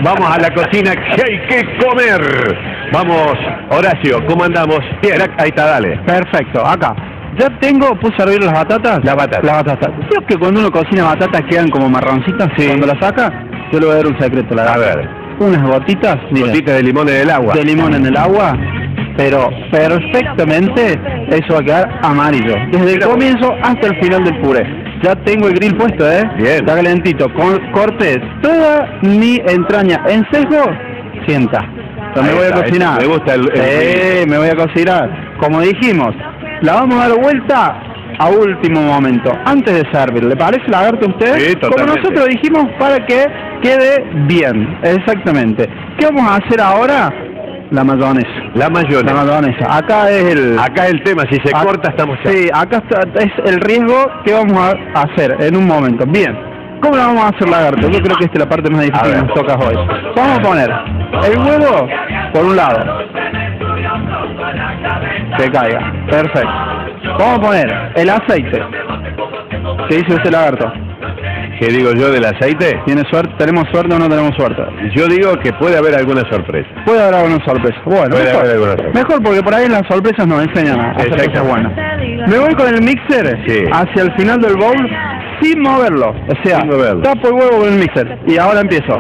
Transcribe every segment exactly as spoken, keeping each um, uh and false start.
Vamos a la cocina, que hay que comer. Vamos, Horacio, ¿cómo andamos? Bien, ahí está, dale. Perfecto, acá. Ya tengo, puse a hervir las batatas. La batata. La batata. Creo que cuando uno cocina batatas quedan como marroncitas. Sí. Cuando la saca, yo le voy a dar un secreto. La A verdad. ver. Unas gotitas. Mira, Gotitas de limón en el agua. de limón en el agua. Pero perfectamente eso va a quedar amarillo. Desde el Mira, comienzo hasta el final del puré. Ya tengo el grill puesto, ¿eh? Bien. Está calentito. Con, corté toda mi entraña en seco. Sienta. Yo me Ahí voy está, a cocinar. Me gusta el... el Sí, me voy a cocinar. Como dijimos, la vamos a dar vuelta a último momento, antes de servir. ¿Le parece, lagarto, a usted? Sí, Como totalmente. nosotros dijimos, para que quede bien. Exactamente. ¿Qué vamos a hacer ahora? La mayonesa. La mayonesa. La mayonesa. Acá es el... Acá el tema, si se Acá- corta estamos ya. Sí, acá está, es el riesgo que vamos a hacer en un momento. Bien. ¿Cómo la vamos a hacer, lagarto? Yo creo que esta es la parte más A difícil que ver. nos toca hoy. Vamos a poner el huevo por un lado. Que caiga. Perfecto. Vamos a poner el aceite. ¿Qué dice usted, lagarto? ¿Qué digo yo del aceite? ¿Tiene suerte? ¿Tenemos suerte o no tenemos suerte? Yo digo que puede haber alguna sorpresa. Puede haber alguna sorpresa. Bueno, Puede mejor, haber alguna sorpresa. mejor porque por ahí las sorpresas nos enseñan a hacer cosas Exactamente. buenas. Me voy con el mixer Sí. hacia el final del bowl sin moverlo. O sea, Sin moverlo. tapo el huevo con el mixer. Y ahora empiezo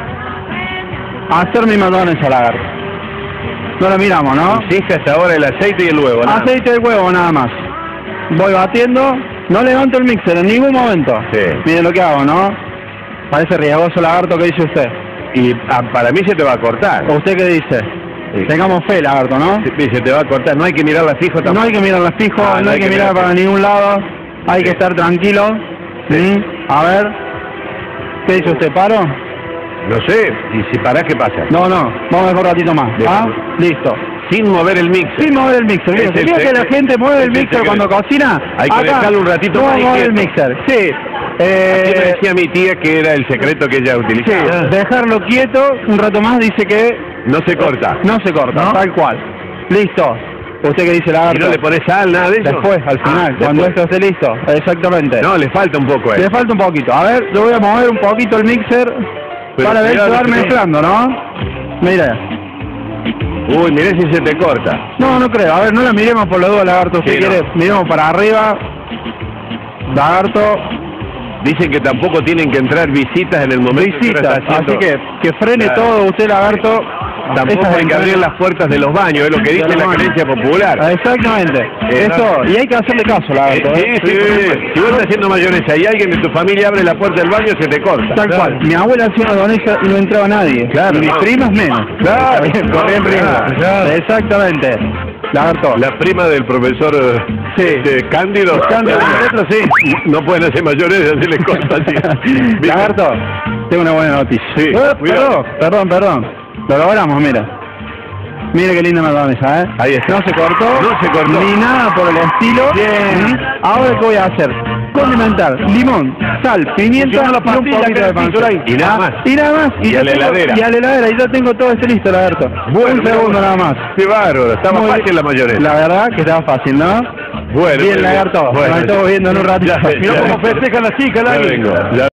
a hacer mi mayonesa, lagarto. No la miramos, ¿no? Fija hasta ahora el aceite y el huevo, ¿no? Aceite de huevo nada más. Voy batiendo, no levanto el mixer en ningún momento. Sí. Miren lo que hago, ¿no? Parece riesgoso, lagarto, ¿qué dice usted? Y ah, para mí se te va a cortar. ¿O usted qué dice? Sí. Tengamos fe, lagarto, ¿no? Sí, se te va a cortar. No hay que mirarla fijo tampoco. No hay que mirar las fijos, Ah, no, hay que mirar para ningún lado, hay que Sí. estar tranquilo. Sí. ¿Mm? A ver, ¿qué dice usted? ¿Paro? No sé. Y si parás, ¿qué pasa? No, no, vamos a dejar un ratito más. Bien. ¿Ah? Listo. Sin mover el mixer. Sin mover el mixer. Es Mire, el ¿sabía que la secreto. gente mueve el Es el mixer secreto. cuando cocina? Hay que Acá, dejarlo un ratito no más mover el inquieto. mixer, sí. Así Eh, me decía mi tía que era el secreto que ella sí, utilizaba. dejarlo quieto un rato más dice que No se corta. no se corta, ¿No? tal cual. Listo. ¿Usted qué dice, ¿Y lagarto? no le pones sal, nada de eso? Después, al final, Ah, cuando después. esto esté listo. Exactamente. No, le falta un poco a él. Le falta un poquito. A ver, yo voy a mover un poquito el mixer Pero para ver cuidado si va que no- mezclando, ¿no? Mire. Uy, mirá si se te corta. No, no creo. A ver, no la miremos por la duda, lagarto. Si Sí, quiere, no. miremos para arriba. Lagarto, Dicen que tampoco tienen que entrar visitas en el momento que uno visitas. está haciendo- Así que que frene Claro. todo usted, lagarto. Tampoco Esas hay que abrir ventanas- las puertas de los baños, es lo que dice de los la baños. creencia popular. Exactamente. Eh, Eso, y hay que hacerle caso, lagarto. Sí, ¿eh? sí, sí. Si vos estás haciendo mayonesa y alguien de tu familia abre la puerta del baño, se te corta. Tal cual. Mi abuela hacía una donesa y no entraba nadie. Claro, Y mis no. primas menos. Claro. Corrían riesgo. Claro, claro. Exactamente. Lagarto. La prima del profesor eh, Sí. este, Cándido. Cándido, nosotros sí. No pueden hacer mayonesa, se les corta así. Lagarto, tengo una buena noticia. Sí, Eh, cuidado. perdón, perdón, perdón. Lo logramos, mira. Mire qué linda mayonesa, ¿eh? Ahí está. No se cortó. No se cortó. Ni nada por el estilo. Bien. ¿Mm? Ahora, ¿qué voy a hacer? Condimentar, limón, sal, pimienta Funciona la y un pastilla poquito que de le puso ahí. panceta. Y nada Ah, más. Y nada más. Y ya a la tengo- heladera. Y a la heladera. Y ya tengo todo esto listo, lagarto. Bueno, un segundo nada más. Qué bárbaro, estaba Muy- fácil la mayonesa. La verdad que estaba fácil, ¿no? Bueno, Bien, muy lagarto. Bueno, Nos estamos viendo en un ratito. ya- Mirá ya- cómo festejan las chicas, ya Lali. vengo, ya